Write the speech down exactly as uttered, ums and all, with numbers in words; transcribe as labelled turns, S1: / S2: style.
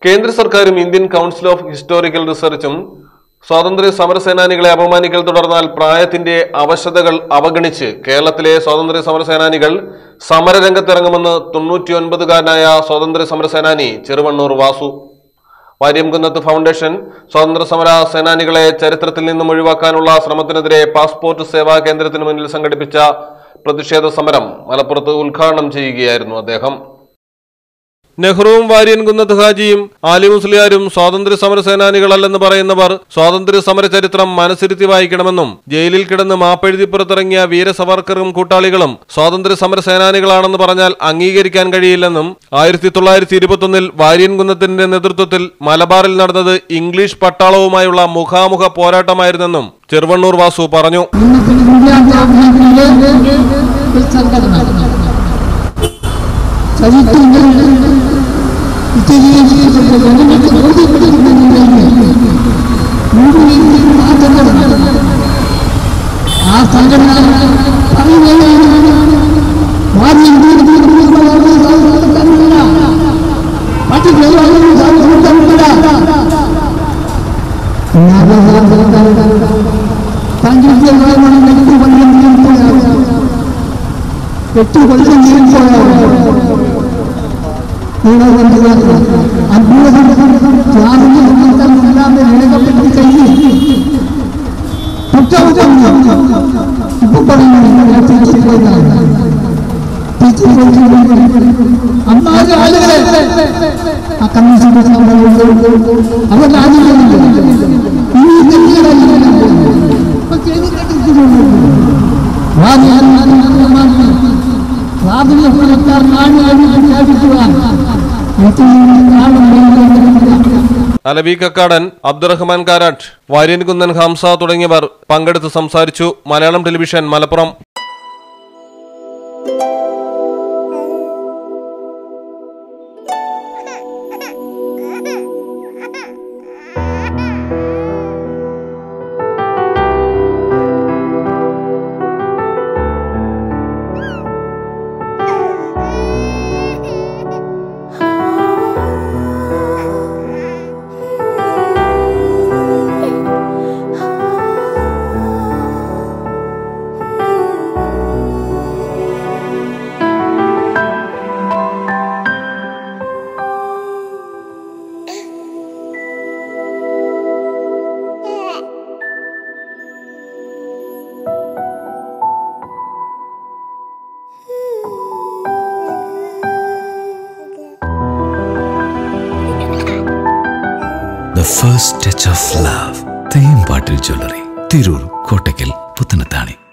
S1: കേന്ദ്ര സർക്കാരും Indian council of historical റിസർച്ചും സ്വാതന്ത്ര്യ സമരസേനാനികളെ അപമാനിക്കൽ തുടർന്നാൽ പ്രായത്തിന്റെ അവശതകൾ അവഗണിച്ച് കേരളത്തിലെ സ്വാതന്ത്ര്യ സമരസേനാനികൾ സമരരംഗത്തിറങ്ങുമെന്ന് തൊണ്ണൂറ്റിയൊൻപതുകാരനായ സ്വാതന്ത്ര്യ സമരസേനാനി ചെറുവണ്ണൂർ വാസു. വാര്യംകുന്നത്ത് ഫൗണ്ടേഷൻ സ്വാതന്ത്ര്യ സമര സേനാനികളെ ചരിത്രത്തിൽ നിന്നും ഒഴിവാക്കാനുള്ള ശ്രമത്തിനെതിരെ പാസ്പോർട്ട് സേവാ കേന്ദ്രത്തിന് മുന്നിൽ സംഘടിപ്പിച്ച പ്രതിഷേധ സമരം മലപ്പുറത്ത് ഉദ്ഘാടനം ചെയ്യുകയായിരുന്നു അദ്ദേഹം. നെഹ്റുവും വാര്യൻകുന്നത്ത് ഹാജിയും ആലി മുസ്ലിയാരും സ്വാതന്ത്ര്യ സമര സേനാനികളല്ലെന്ന് പറയുന്നവർ സ്വാതന്ത്ര്യ സമര ചരിത്രം മനസ്സിരുത്തി വായിക്കണമെന്നും ജയിലിൽ കിടന്ന് മാപ്പെഴുതി പുറത്തിറങ്ങിയ വീര സവർക്കറും കൂട്ടാളികളും സ്വാതന്ത്ര്യ സമര സേനാനികളാണെന്ന് പറഞ്ഞാൽ അംഗീകരിക്കാൻ കഴിയില്ലെന്നും ആയിരത്തി തൊള്ളായിരത്തി ഇരുപത്തൊന്നിൽ വാര്യൻകുന്നത്തിന്റെ നേതൃത്വത്തിൽ മലബാറിൽ നടന്നത് ഇംഗ്ലീഷ് പട്ടാളവുമായുള്ള മുഖാമുഖ പോരാട്ടമായിരുന്നെന്നും ചെറുവണ്ണൂർ വാസു പറഞ്ഞു.
S2: ആ സംഘടന എട്ട് കൊല്ലം അമ്മാതിരി ആളുകളെ ആ കമ്മീഷൻ അവരുടെ
S1: അലവി കക്കാടൻ, അബ്ദുറഹ്മാൻ കാരാട്ട്, വാര്യൻകുന്നൻ ഹംസ തുടങ്ങിയവർ പങ്കെടുത്ത് സംസാരിച്ചു. Malayalam television, Malappuram.
S3: The first touch of love. Theyyam പാട്ടിൽ ജ്വല്ലറി, തിരൂർ, കോട്ടയ്ക്കൽ, പുത്തനത്താണി.